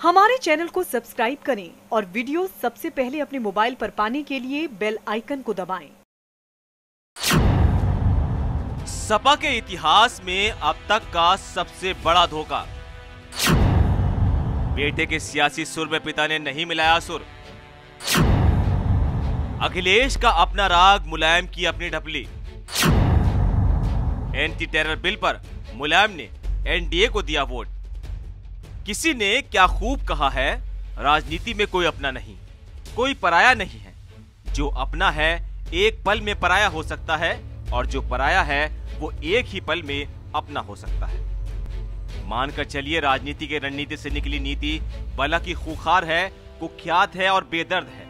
हमारे चैनल को सब्सक्राइब करें और वीडियो सबसे पहले अपने मोबाइल पर पाने के लिए बेल आइकन को दबाएं। सपा के इतिहास में अब तक का सबसे बड़ा धोखा। बेटे के सियासी सुर में पिता ने नहीं मिलाया सुर। अखिलेश का अपना राग, मुलायम की अपनी ढपली। एंटी टेरर बिल पर मुलायम ने एनडीए को दिया वोट। किसी ने क्या खूब कहा है, राजनीति में कोई अपना नहीं, कोई पराया नहीं है। जो अपना है एक पल में पराया हो सकता है और जो पराया है वो एक ही पल में अपना हो सकता है। मानकर चलिए राजनीति के रणनीति से निकली नीति भला की खूंखार है, कुख्यात है और बेदर्द है।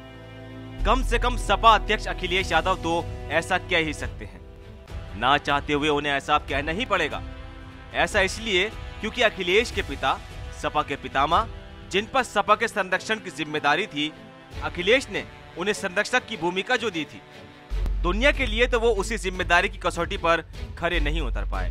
कम से कम सपा अध्यक्ष अखिलेश यादव तो ऐसा कह ही सकते हैं। ना चाहते हुए उन्हें ऐसा कहना ही पड़ेगा। ऐसा इसलिए क्योंकि अखिलेश के पिता सपा के पितामह, जिन पर सपा के संरक्षण की जिम्मेदारी थी, अखिलेश ने उन्हें संरक्षक की भूमिका जो दी थी, दुनिया के लिए तो वो उसी जिम्मेदारी की कसौटी पर खरे नहीं उतर पाए।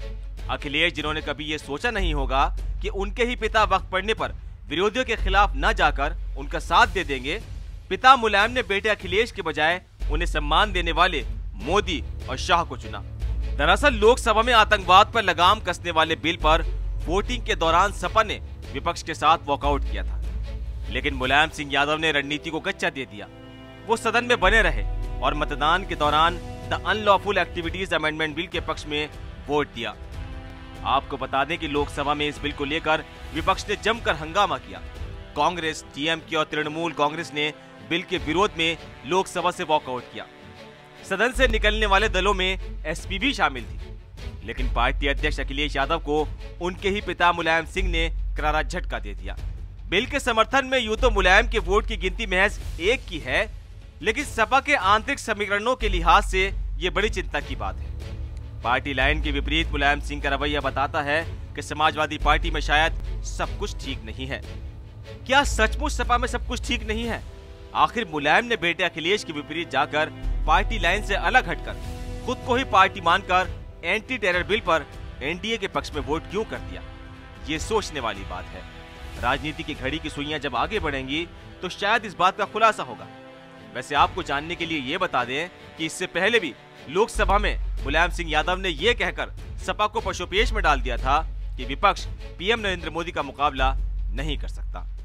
अखिलेश, जिन्होंने कभी ये सोचा नहीं होगा कि उनके ही पिता वक्त पड़ने पर विरोधियों के खिलाफ न जाकर उनका साथ दे देंगे, पिता मुलायम ने बेटे अखिलेश के बजाय उन्हें सम्मान देने वाले मोदी और शाह को चुना। दरअसल लोकसभा में आतंकवाद पर लगाम कसने वाले बिल पर वोटिंग के दौरान सपा ने विपक्ष के साथ वॉकआउट किया था, लेकिन मुलायम सिंह यादव ने रणनीति को कच्चा दे दिया। वो सदन में बने रहे और मतदान के दौरान the unlawful activities amendment bill के पक्ष में वोट दिया। आपको बता दें कि लोकसभा में इस बिल को लेकर विपक्ष ने जमकर हंगामा किया। कांग्रेस, डीएमके और तृणमूल कांग्रेस ने बिल के विरोध में लोकसभा से वॉकआउट किया। सदन से निकलने वाले दलों में एसपी भी शामिल थी, लेकिन पार्टी अध्यक्ष अखिलेश यादव को उनके ही पिता मुलायम सिंह ने करारा झटका दे दिया। बिल के समर्थन में यूं तो मुलायम के वोट की गिनती महज एक की है, लेकिन सपा के आंतरिक समीकरणों के लिहाज से ये बड़ी चिंता की बात है। पार्टी लाइन के विपरीत मुलायम सिंह का रवैया बताता है कि समाजवादी पार्टी में शायद सब कुछ ठीक नहीं है। क्या सचमुच सपा में सब कुछ ठीक नहीं है? आखिर मुलायम ने बेटे अखिलेश के विपरीत जाकर पार्टी लाइन से अलग हटकर खुद को ही पार्टी मानकर एंटी टेरर बिल पर एनडीए के पक्ष में वोट क्यों कर दिया? ये सोचने वाली बात है। राजनीति की घड़ी की सुइयां जब आगे बढ़ेंगी तो शायद इस बात का खुलासा होगा। वैसे आपको जानने के लिए ये बता दें कि इससे पहले भी लोकसभा में मुलायम सिंह यादव ने ये कहकर सपा को पशोपेश में डाल दिया था कि विपक्ष पीएम नरेंद्र मोदी का मुकाबला नहीं कर सकता।